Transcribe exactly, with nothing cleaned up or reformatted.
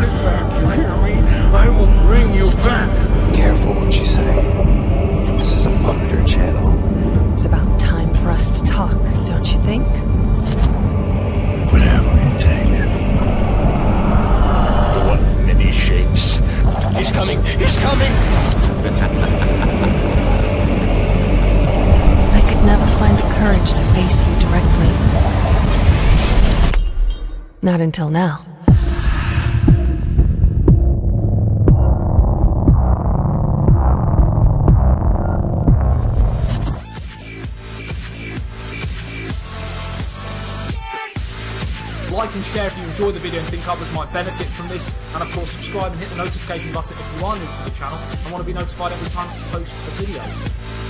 it back, you hear me? I will bring you back. Careful what you say. This is a monitor channel. It's about time for us to talk, don't you think? Whatever it takes. What many shapes. He's coming! He's coming! I could never find the courage to face you directly. Not until now. Like and share if you enjoy the video and think others might benefit from this, and of course subscribe and hit the notification button if you are new to the channel and want to be notified every time I post a video.